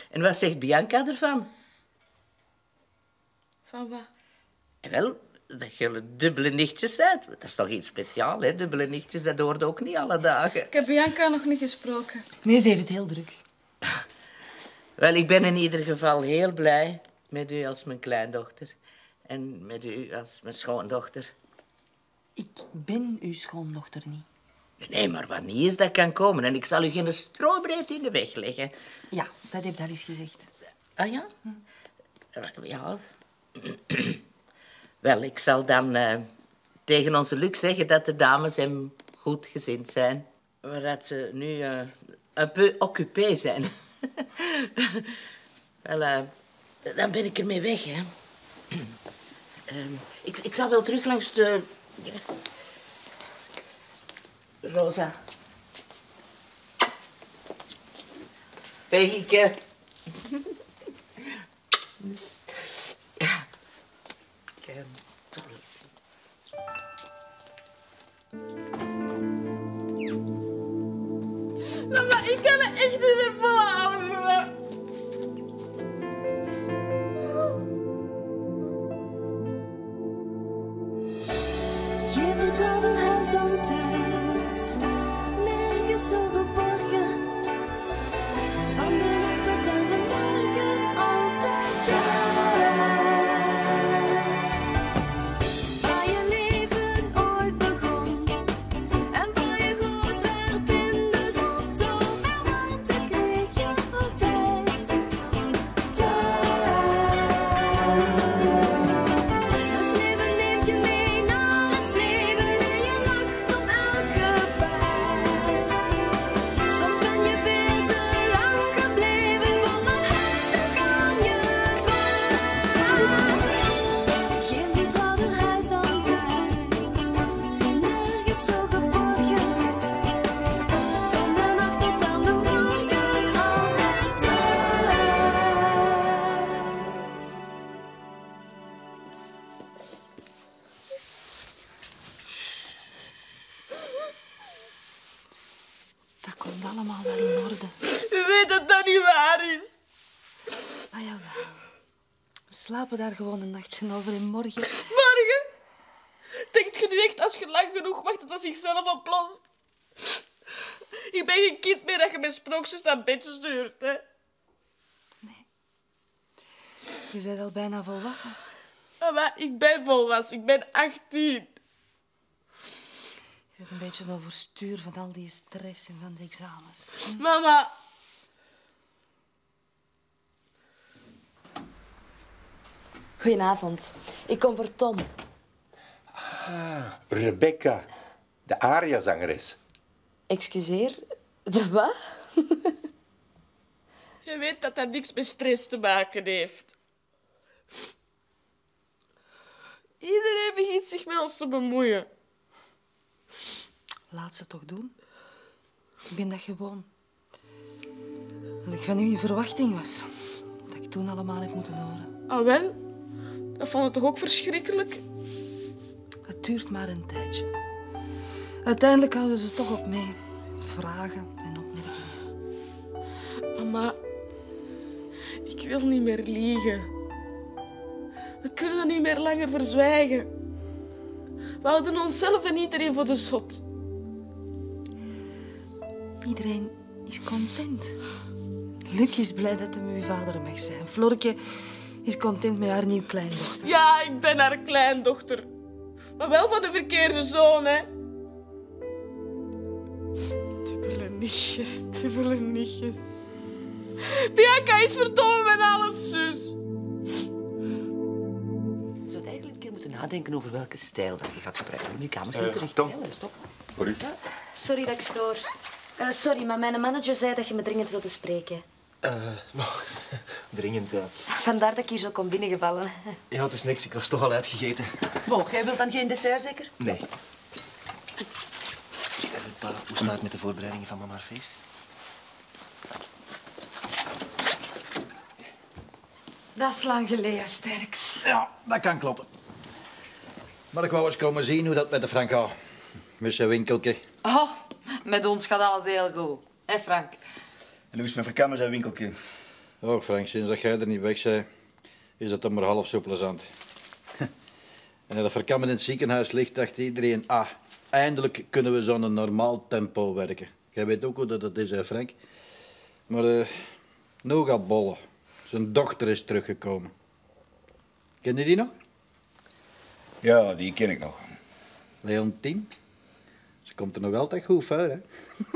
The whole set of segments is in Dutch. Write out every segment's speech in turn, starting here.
En wat zegt Bianca ervan? Van wat? Wel, dat jullie dubbele nichtjes zijn. Dat is toch iets speciaals, hè? Dubbele nichtjes, dat hoort ook niet alle dagen. Ik heb Bianca nog niet gesproken. Nee, ze heeft het heel druk. Wel, ik ben in ieder geval heel blij met u als mijn kleindochter. En met u als mijn schoondochter. Ik ben uw schoondochter niet. Nee, maar wat niet is, dat kan komen. En ik zal u geen strobreed in de weg leggen. Ja, dat heb je al eens gezegd. Ah ja? Ja. Wel, ik zal dan tegen onze Luc zeggen dat de dames hem goed gezind zijn. Maar dat ze nu een peu occupé zijn. Wel, dan ben ik ermee weg, hè. Ik zal wel terug langs de... Rosa. Peggyke. Mama, ik kan het echt niet meer volhouden. Geen vertrouwder huis dan thuis, nergens zo geborgen. Van de nacht tot aan de morgen, altijd thuis. Waar je leven ooit begon en waar je groot werd in de zon. Zoveel warmte kreeg je altijd thuis. Het leven neemt je mee naar het leven en je lacht om elk gevaar. Soms ben je veel te lang gebleven, van mijn huis te gaan je zwaar. Geen vertrouwder huis dan thuis, nergens zo geborgen. Van de nacht tot aan de morgen, altijd thuis. Dat komt allemaal wel in orde. U weet dat dat niet waar is. Ah jawel. We slapen daar gewoon een nachtje over en morgen... Morgen? Denkt je nu echt als je lang genoeg wacht dat dat zichzelf oplost? Ik ben geen kind meer dat je met sprookjes naar bed stuurt, hè. Je bent al bijna volwassen. Mama, ik ben volwassen. Ik ben 18. Je zit een beetje overstuur van al die stress en van de examens. Mama. Goedenavond. Ik kom voor Tom. Rebecca, de ariazangeres. Excuseer, de wat? Je weet dat dat niks met stress te maken heeft. Iedereen begint zich met ons te bemoeien. Laat ze toch doen. Ik ben dat gewoon. Als ik van u in verwachting was, dat ik toen allemaal heb moeten horen. Ah, wel? Dat vond ik toch ook verschrikkelijk? Het duurt maar een tijdje. Uiteindelijk houden ze toch op mee. Vragen en opmerkingen. Mama, ik wil niet meer liegen. We kunnen dat niet meer langer verzwijgen. We houden onszelf en iedereen voor de zot. Iedereen is content. Luc is blij dat hem uw vader mag zijn. Florke is content met haar nieuw kleindochter. Ja, ik ben haar kleindochter. Maar wel van de verkeerde zoon, hè. Dubbele nichtjes, dubbele nichtjes. Bianca is verdomme mijn halfzus. Je zou eigenlijk een keer moeten nadenken over welke stijl dat je gaat gebruiken. In je kamer zit terecht. Tom. Ja, stop. Voor u. Sorry dat ik stoor. Sorry, maar mijn manager zei dat je me dringend wilde spreken. Dringend, ja. Vandaar dat ik hier zo kom binnengevallen. Ja, het is niks. Ik was toch al uitgegeten. Bon, jij wilt dan geen dessert, zeker? Nee. Pa, hoe staat het met de voorbereidingen van mama haar feest? Dat is lang geleden, Sterks. Ja, dat kan kloppen. Maar ik wou eens komen zien hoe dat met de Frank gaat. Met zijn winkeltje. Oh, met ons gaat alles heel goed. Hé, Frank? En hoe is het met verkammen zijn winkeltje? Oh, Frank, sinds dat jij er niet weg bent, is dat dan maar half zo plezant. En als dat verkammen in het ziekenhuis ligt, dacht iedereen... eindelijk kunnen we zo'n normaal tempo werken. Jij weet ook hoe dat is, hè, Frank? Maar nu gaat Bolle. Zijn dochter is teruggekomen. Ken je die nog? Ja, die ken ik nog. Leontien. Ze komt er nog altijd goed uit, hè?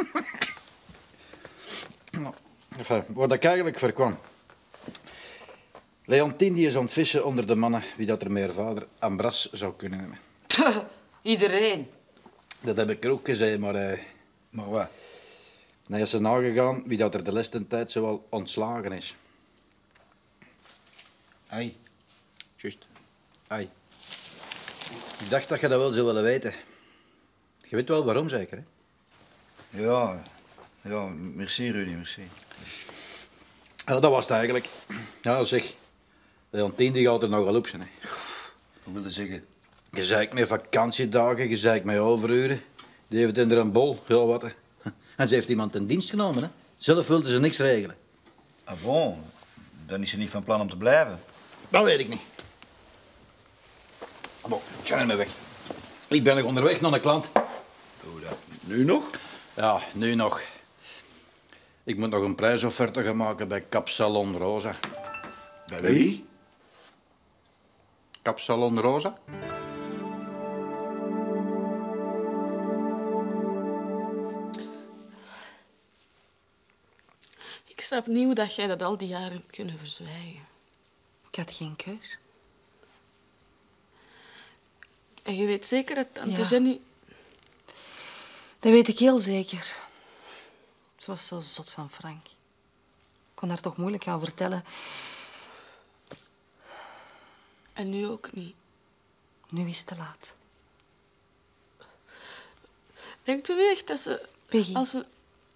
Enfin, waar ik eigenlijk voor kwam. Leontien die is aan het vissen onder de mannen wie dat er meer vader Ambras zou kunnen hebben. Iedereen. Dat heb ik er ook gezegd, maar... Maar wat? hij is er nagegaan wie dat er de laatste tijd zoal ontslagen is. Ai. Juist. Ai. Ik dacht dat je dat wel zou willen weten. Je weet wel waarom, zeker, hè? Ja, merci Rudy, merci. Ja, dat was het eigenlijk. Ja, zeg. Leontien die gaat er nogal op zijn, hè. Wat wil je zeggen? Je zeikt met vakantiedagen, je zeikt met overuren. Die heeft in er een bol, ja wat, hè. En ze heeft iemand in dienst genomen, hè. Zelf wilde ze niks regelen. Ah bon, dan is ze niet van plan om te blijven. Dat weet ik niet. Ah, bon, ik ga ermee weg. Ik ben nog onderweg naar een klant. Hoe dat? Nu nog? Ja, nu nog. Ik moet nog een prijsofferte gaan maken bij Kapsalon Rosa. Bij wie? Kapsalon Rosa? Ik snap niet hoe dat jij dat al die jaren hebt kunnen verzwijgen. Ik had geen keus. En je weet zeker dat tante Ja. Jenny... Dat weet ik heel zeker. Ze was zo zot van Frank. Ik kon haar toch moeilijk gaan vertellen. En nu ook niet. Nu is het te laat. Denkt u nu echt dat ze... Peggy. Als ze...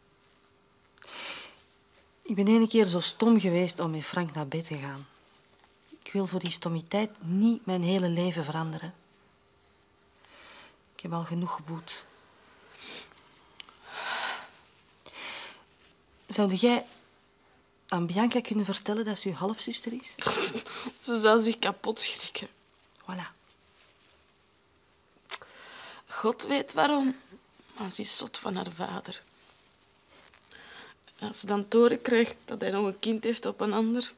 Ik ben ene keer zo stom geweest om met Frank naar bed te gaan. Ik wil voor die stommiteit niet mijn hele leven veranderen. Ik heb al genoeg geboet. Zou jij aan Bianca kunnen vertellen dat ze uw halfzuster is? Ze zou zich kapot schrikken. Voilà. God weet waarom, maar ze is zot van haar vader. En als ze dan te horen krijgt dat hij nog een kind heeft op een ander...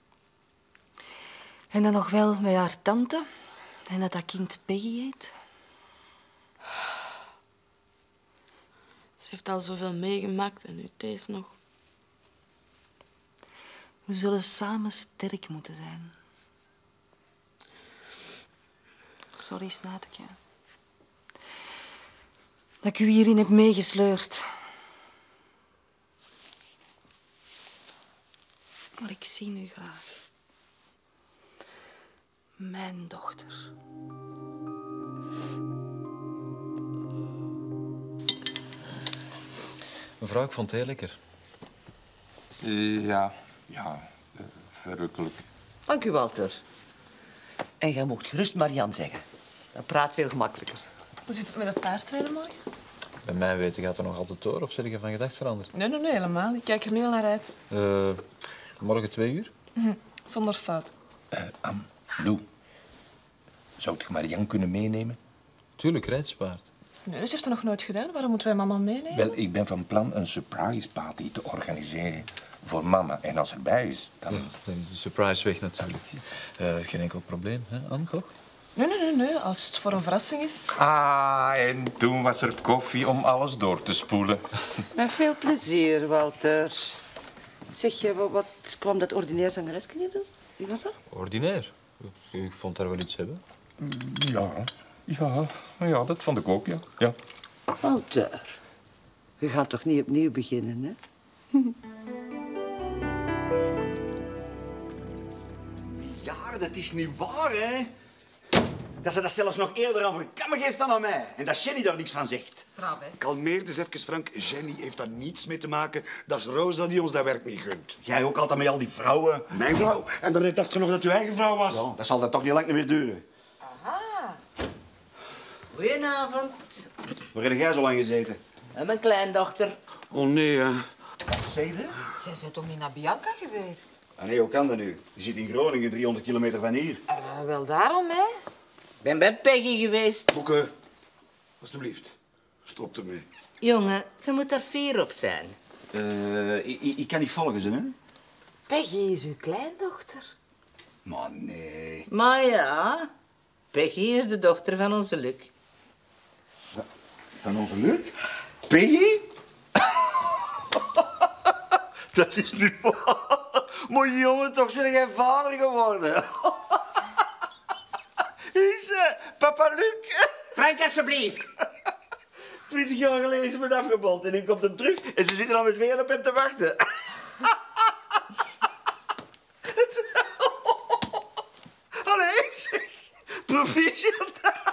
En dan nog wel met haar tante. En dat kind Peggy heet. Ze heeft al zoveel meegemaakt en nu deze nog. We zullen samen sterk moeten zijn. Sorry, Snaatje. Dat ik u hierin heb meegesleurd. Maar ik zie u graag. Mijn dochter. Mevrouw, ik vond het heel lekker. Ja, verrukkelijk. Dank u, Walter. En jij mocht gerust Marianne zeggen. Dat praat veel gemakkelijker. Hoe zit het met het paardrijden morgen? Bij mij weten gaat er nog altijd door of zeg je van gedacht veranderd? Nee, helemaal. Ik kijk er nu al naar uit. Morgen 2 uur? Zonder fout. Lou, zou je Marianne kunnen meenemen? Tuurlijk, rijdspaard. Nee, ze heeft dat nog nooit gedaan. Waarom moeten wij mama meenemen? Wel, ik ben van plan een surprise party te organiseren voor mama. En als ze erbij is, dan... Ja, dan is de surprise weg natuurlijk. Geen enkel probleem, hè, Anne, toch? Nee. Als het voor een verrassing is. En toen was er koffie om alles door te spoelen. Met veel plezier, Walter. Zeg je, wat kwam dat ordinair zangeresje hier doen? Wie was dat? Ordinair. Ik vond daar wel iets hebben. Ja, dat vond ik ook, ja. Walter, we gaan toch niet opnieuw beginnen, hè? Ja, dat is niet waar, hè? Dat ze dat zelfs nog eerder aan Van Kammen geeft dan aan mij. En dat Jenny daar niks van zegt. Straf, hè? Kalmeer dus even, Frank. Jenny heeft daar niets mee te maken. Dat is Rosa die ons dat werk niet gunt. Jij ook altijd met al die vrouwen. Mijn vrouw? En daarnet dacht je nog dat uw eigen vrouw was? Ja, dat zal dat toch niet lang meer duren. Aha. Goedenavond. Waar heb jij zo lang gezeten? En mijn kleindochter. Oh nee, hè. Wat zei je? Jij bent toch niet naar Bianca geweest? Ah nee, hoe kan dat nu? Je zit in Groningen, 300 kilometer van hier. Wel daarom, hè. Ik ben bij Peggy geweest. Boeke, alstublieft. Stop ermee. Jongen, je moet er fier op zijn. Ik kan niet volgen, ze, hè? Peggy is uw kleindochter. Maar nee. Maar ja, Peggy is de dochter van onze Luc. Van onze Luc? Peggy? Dat is nu waar. Maar jongen, toch ben jij vader geworden. Is papa Luc? Frank, alsjeblieft. 20 jaar geleden is ze me afgebond en nu komt hem terug en ze zitten al met weer op hem te wachten. Allee, zeg. Proficiat.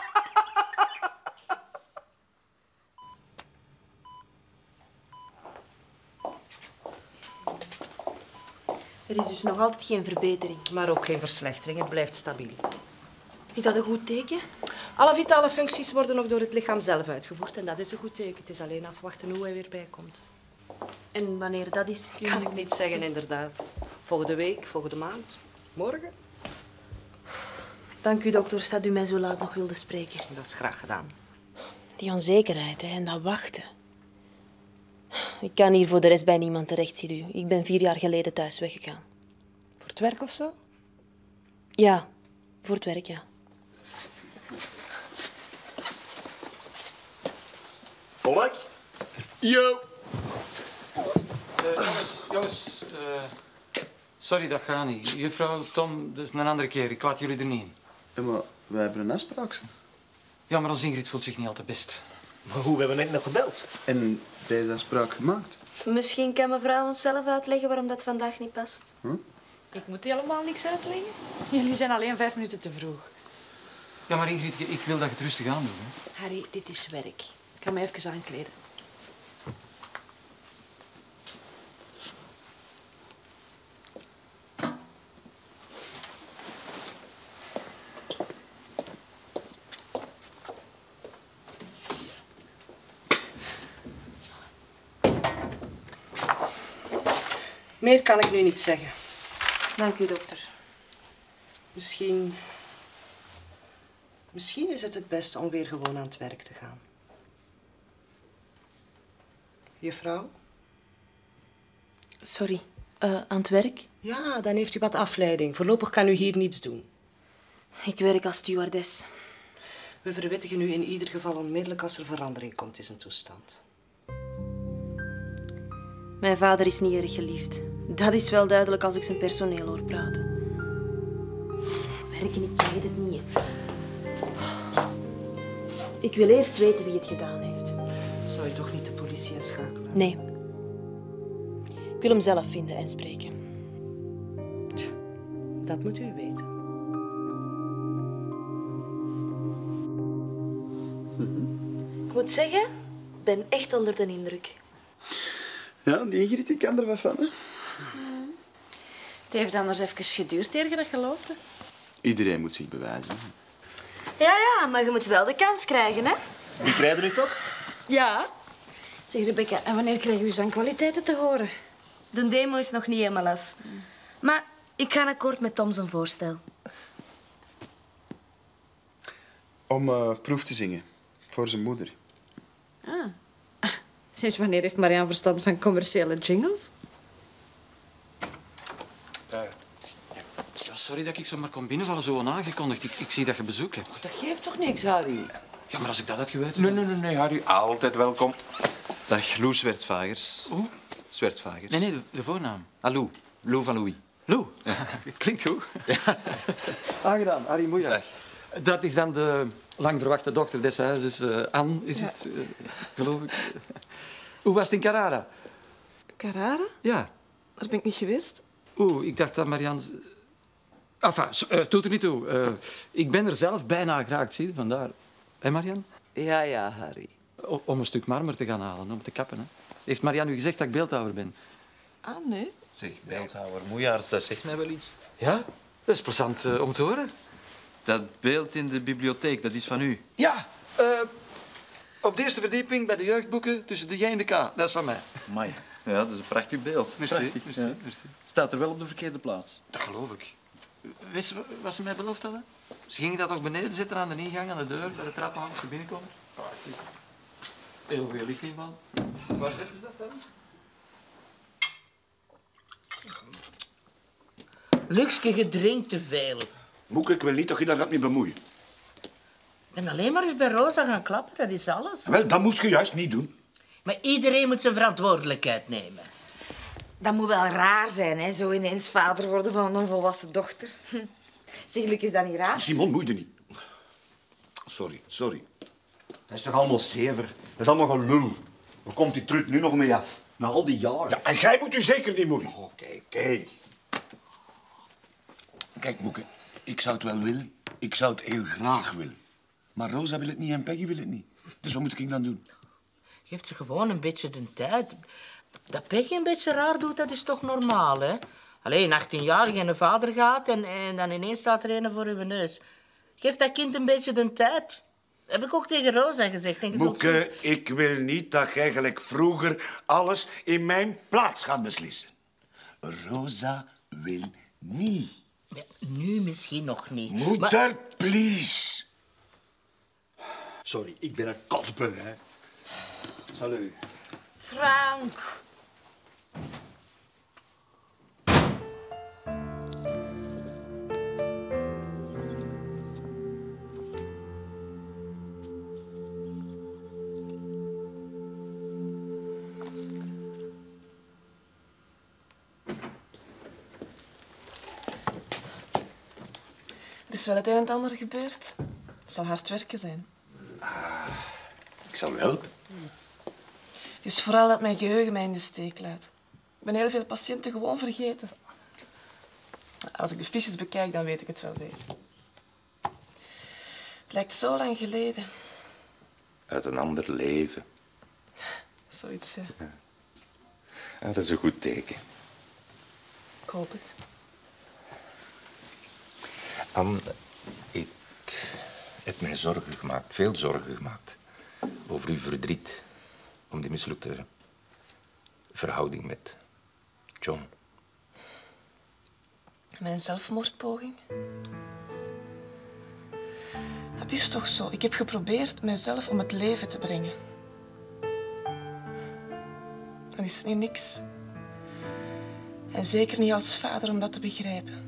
Er is dus nog altijd geen verbetering. Maar ook geen verslechtering, het blijft stabiel. Is dat een goed teken? Alle vitale functies worden nog door het lichaam zelf uitgevoerd en dat is een goed teken. Het is alleen afwachten hoe hij weer bijkomt. En wanneer dat is, Kan ik niet zeggen, inderdaad. Volgende week, volgende maand, morgen. Dank u, dokter, dat u mij zo laat nog wilde spreken. Dat is graag gedaan. Die onzekerheid, hè, en dat wachten. Ik kan hier voor de rest bij niemand terecht, ziet u. Ik ben 4 jaar geleden thuis weggegaan. Voor het werk of zo? Ja, voor het werk, ja. Volk? Yo! Jongens, sorry, dat gaat niet. Juffrouw, Tom, dat is een andere keer. Ik laat jullie er niet in. Ja, maar wij hebben een afspraak. Zo. Ja, maar als Ingrid voelt zich niet altijd best. Maar hoe, we hebben net nog gebeld. En deze afspraak gemaakt. Misschien kan mevrouw ons zelf uitleggen waarom dat vandaag niet past. Ik moet helemaal niks uitleggen. Jullie zijn alleen 5 minuten te vroeg. Ja, maar Ingrid, ik wil dat je het rustig aan doet. Hè. Harry, dit is werk. Ik ga me even aankleden. Meer kan ik nu niet zeggen. Dank u, dokter. Misschien is het beste om weer gewoon aan het werk te gaan. Juffrouw? Sorry, aan het werk? Ja, dan heeft u wat afleiding. Voorlopig kan u hier niets doen. Ik werk als stewardess. We verwittigen u in ieder geval onmiddellijk als er verandering komt in zijn toestand. Mijn vader is niet erg geliefd. Dat is wel duidelijk als ik zijn personeel hoor praten. Werken, ik weet het niet. Ik wil eerst weten wie het gedaan heeft. Zou je toch niet de politie inschakelen? Nee. Ik wil hem zelf vinden en spreken. Dat moet u weten. Ik moet zeggen, ik ben echt onder de indruk. Ja, die Ingrid die kan er wat van, hè? Het heeft anders even geduurd eer je dat geloofde. Iedereen moet zich bewijzen. Ja, maar je moet wel de kans krijgen, hè? Die krijgen nu toch? Ja. Zeg, Rebecca, en wanneer krijgen we zangkwaliteiten te horen? De demo is nog niet helemaal af. Maar ik ga akkoord met Tom zijn voorstel. Om proef te zingen. Voor zijn moeder. Ah. Sinds wanneer heeft Marianne verstand van commerciële jingles? Ja, sorry dat ik zo maar kon binnenvallen, zo onaangekondigd. Ik zie dat je bezoek hebt. Dat geeft toch niks, Harry? Ja, maar als ik dat had geweten... Nee, Harry. Altijd welkom. Dag, Lou Zwertvagers. Hoe? Zwertvagers. Nee, de voornaam. Ah, Lou. Lou van Louis. Lou? Ja. Klinkt goed. Ja. Aangedaan, Harry Moejaert. Dat is dan de lang verwachte dochter des huizes. Anne is het, geloof ik. Hoe was het in Carrara? Carrara? Ja. Daar ben ik niet geweest. Ik dacht dat Marianne... Enfin, doet er niet toe. Ik ben er zelf bijna geraakt, zie je, vandaar. Hé, Marianne? Ja, Harry. Om een stuk marmer te gaan halen, om te kappen. Hè. Heeft Marianne u gezegd dat ik beeldhouwer ben? Ah, nee. Zeg, beeldhouwer, Moejaerts, dat zegt mij wel iets. Ja? Dat is plezant om te horen. Dat beeld in de bibliotheek, dat is van u. Ja, op de eerste verdieping bij de jeugdboeken tussen de J en de K. Dat is van mij. Amai. Ja, dat is een prachtig beeld. Merci, Prachtig, merci, ja. merci. Staat er wel op de verkeerde plaats. Dat geloof ik. Weet je wat ze mij beloofd hadden? Ze gingen dat ook beneden zetten aan de ingang, aan de deur, bij de trap als je binnenkomt. Heel veel licht in van. Waar zetten ze dat dan? Luxke, je drinkt te veel. Moeke, ik wil niet dat je daar gaat mee bemoeien. Ik ben alleen maar eens bij Rosa gaan klappen, dat is alles. Wel, dat moest je juist niet doen. Maar iedereen moet zijn verantwoordelijkheid nemen. Dat moet wel raar zijn, hè? Zo ineens vader worden van een volwassen dochter. Zeg, Luc, is dat niet raar? Simon, moeite niet. Sorry. Dat is toch allemaal zever? Dat is allemaal gelul. Waar komt die trut nu nog mee af? Na al die jaren. Ja, en jij moet u zeker niet moeien. Oké. Kijk, Moeke, ik zou het wel willen. Ik zou het heel graag willen. Maar Rosa wil het niet en Peggy wil het niet. Dus wat moet ik dan doen? Geef ze gewoon een beetje de tijd. Dat Peggy een beetje raar doet, dat is toch normaal, hè? Alleen 18-jarige en een vader gaat en dan ineens staat er een voor uw neus. Geef dat kind een beetje de tijd. Dat heb ik ook tegen Rosa gezegd. En Moeke, ik wil niet dat jij gelijk vroeger alles in mijn plaats gaat beslissen. Rosa wil niet. Ja, nu misschien nog niet. Moeder, please. Sorry, ik ben een kotsbeu, hè. Salut. Frank. Er is wel het een en het ander gebeurd. Het zal hard werken zijn. Ik zal u helpen. Het is vooral dat mijn geheugen mij in de steek laat. Ik ben heel veel patiënten gewoon vergeten. Als ik de fiches bekijk, dan weet ik het wel weer. Het lijkt zo lang geleden. Uit een ander leven. Zoiets, ja. Ja, dat is een goed teken. Ik hoop het. Anne, ik heb mij zorgen gemaakt, veel zorgen gemaakt. Over uw verdriet. Om die mislukte verhouding met John. Mijn zelfmoordpoging? Het is toch zo. Ik heb geprobeerd mijzelf om het leven te brengen. Dat is nu niks. En zeker niet als vader om dat te begrijpen.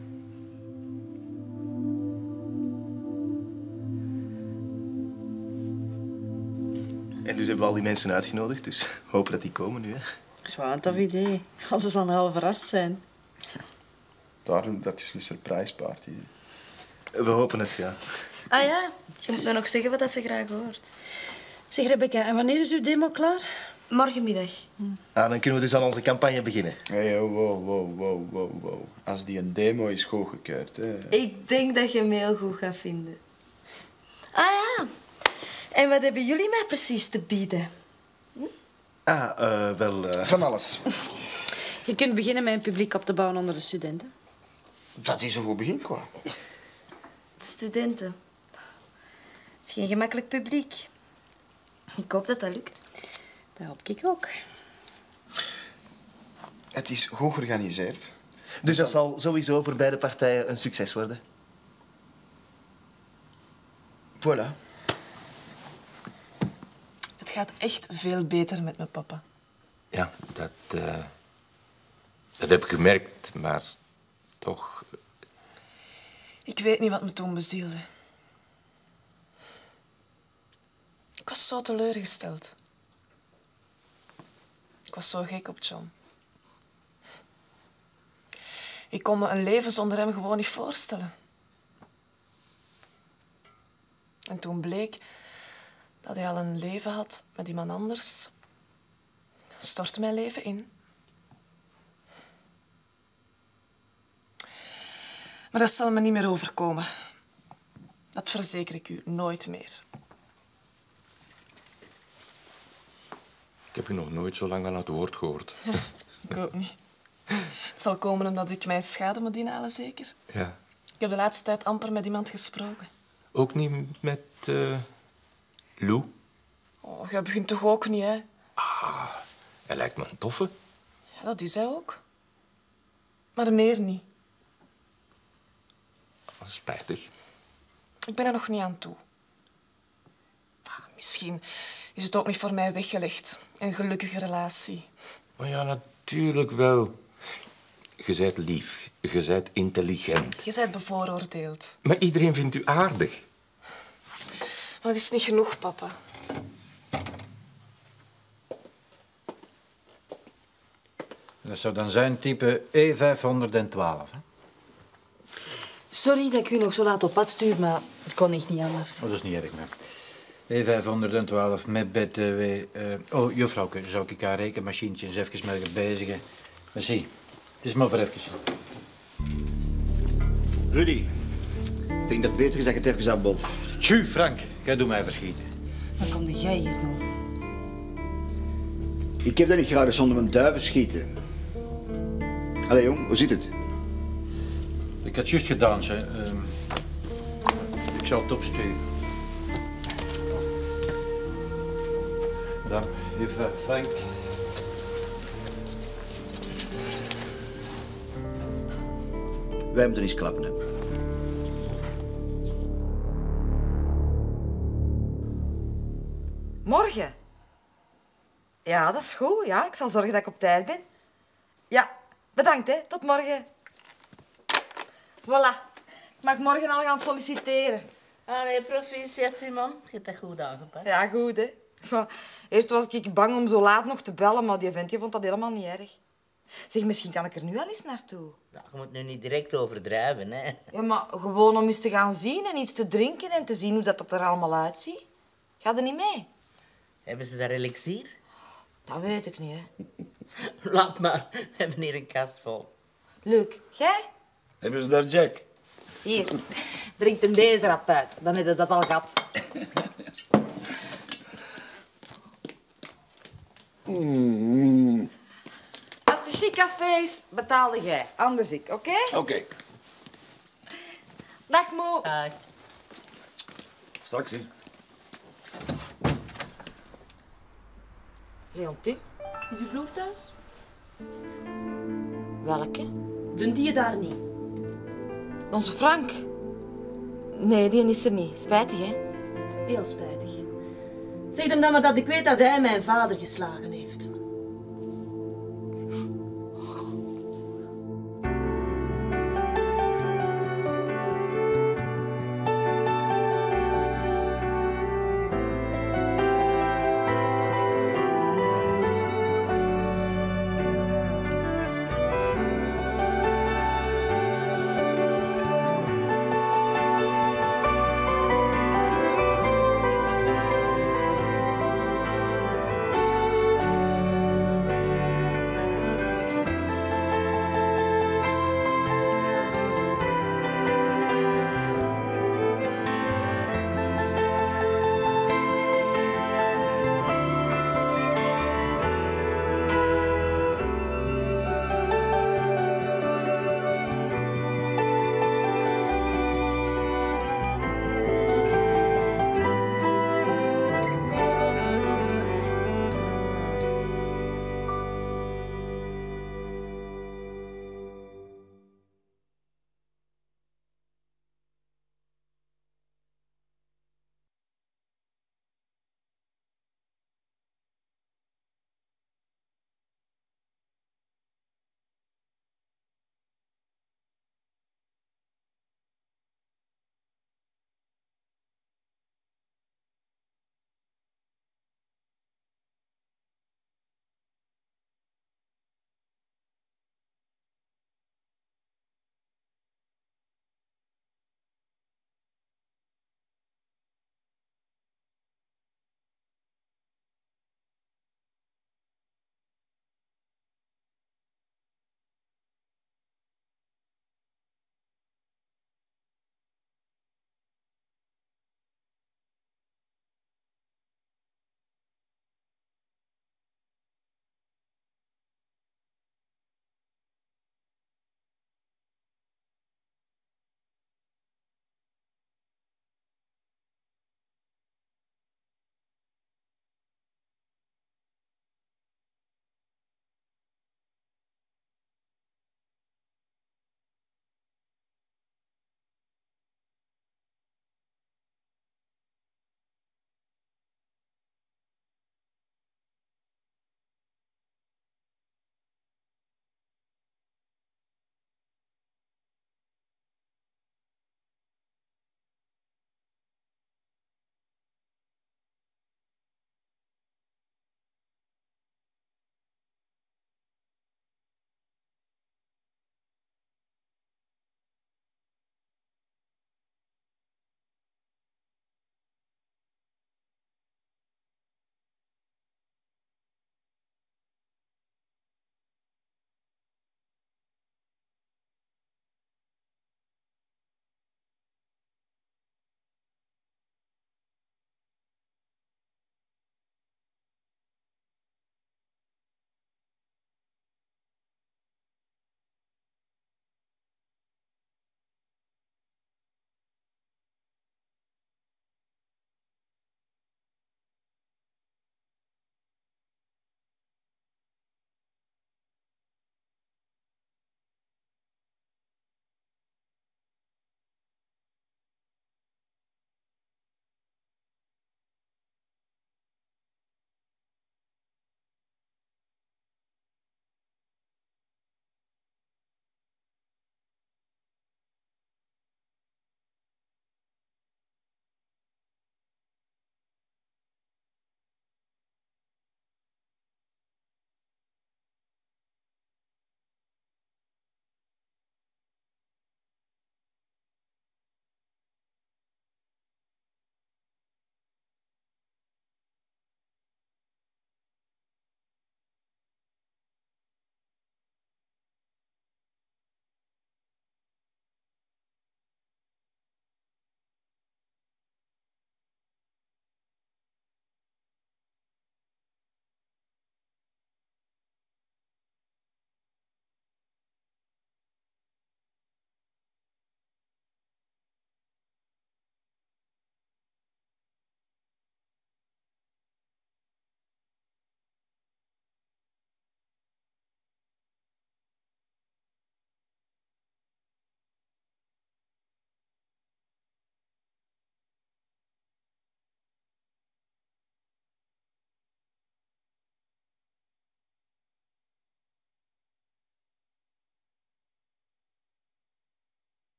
En dus hebben we al die mensen uitgenodigd, dus hopen dat die komen nu, hè. Dat is wel een tof idee. Als ze dan al verrast zijn. Daarom, dat is een surprise party. We hopen het, ja. Ah ja, je moet nou nog zeggen wat ze graag hoort. Zeg, Rebecca, en wanneer is uw demo klaar? Morgenmiddag. Ah, dan kunnen we dus aan onze campagne beginnen. Hey, wow. Als die een demo is goedgekeurd, hè. Ik denk dat je hem heel goed gaat vinden. Ah ja. En wat hebben jullie mij precies te bieden? Van alles. Je kunt beginnen met een publiek op te bouwen onder de studenten. Dat is een goed begin, qua. Studenten. Het is geen gemakkelijk publiek. Ik hoop dat dat lukt. Dat hoop ik ook. Het is goed georganiseerd. Dus dat zal sowieso voor beide partijen een succes worden. Voilà. Het gaat echt veel beter met mijn papa. Ja, dat heb ik gemerkt, maar toch... Ik weet niet wat me toen bezielde. Ik was zo teleurgesteld. Ik was zo gek op John. Ik kon me een leven zonder hem gewoon niet voorstellen. En toen bleek dat hij al een leven had met iemand anders, stortte mijn leven in. Maar dat zal me niet meer overkomen. Dat verzeker ik u, nooit meer. Ik heb u nog nooit zo lang aan het woord gehoord. Ik ook niet. Het zal komen omdat ik mijn schade moet inhalen, zeker. Ja. Ik heb de laatste tijd amper met iemand gesproken. Ook niet met Lou? Oh, jij begint toch ook niet, hè? Hij lijkt me een toffe. Dat is hij ook. Maar meer niet. Spijtig. Ik ben er nog niet aan toe. Misschien is het ook niet voor mij weggelegd. Een gelukkige relatie. Maar ja, natuurlijk wel. Je bent lief. Je bent intelligent. Je bent bevooroordeeld. Maar iedereen vindt u aardig. Maar dat is niet genoeg, papa. Dat zou dan zijn type E512. Hè? Sorry dat ik u nog zo laat op pad stuur, maar het kon echt niet anders. Oh, dat is niet erg, maar. E512 met BTW. Oh, juffrouwke, zou ik haar rekenmachientje eens even mee bezigen? Merci. Het is maar voor even. Rudy, ik denk dat het beter is dat je het even afbot. Tju, Frank, jij doet mij verschieten. Wat kom jij hier doen? Ik heb dat niet graag zonder mijn duiven schieten. Allee, jong, hoe zit het? Ik had juist gedaan, zeg. Ik zal het opsturen. Madame, juffrouw Frank. Wij moeten eens klappen, hè. Morgen? Ja, dat is goed. Ja, ik zal zorgen dat ik op tijd ben. Ja, bedankt, hè. Tot morgen. Voilà. Ik mag morgen al gaan solliciteren. Ah nee, proficiat, Simon. Je hebt dat goed aangepakt. Ja, goed, hè. Ja, eerst was ik bang om zo laat nog te bellen, maar die ventje vond dat helemaal niet erg. Zeg, misschien kan ik er nu al eens naartoe. Ja, je moet nu niet direct overdrijven, hè. Ja, maar gewoon om eens te gaan zien en iets te drinken en te zien hoe dat er allemaal uitziet. Ga er niet mee? Hebben ze daar elixier? Dat weet ik niet, hè. Laat maar. We hebben hier een kast vol. Leuk. Jij? Hebben ze daar Jack? Hier. Drink een deze rap uit. Dan heb je dat al gehad. Als het een chic café is, betaalde jij. Anders ik, oké? Oké. Dag, Mo. Straks, hè. Leontien? Is uw broer thuis? Welke? Doen die je daar niet? Onze Frank. Nee, die is er niet. Spijtig, hè? Heel spijtig. Zeg hem dan maar dat ik weet dat hij mijn vader geslagen heeft.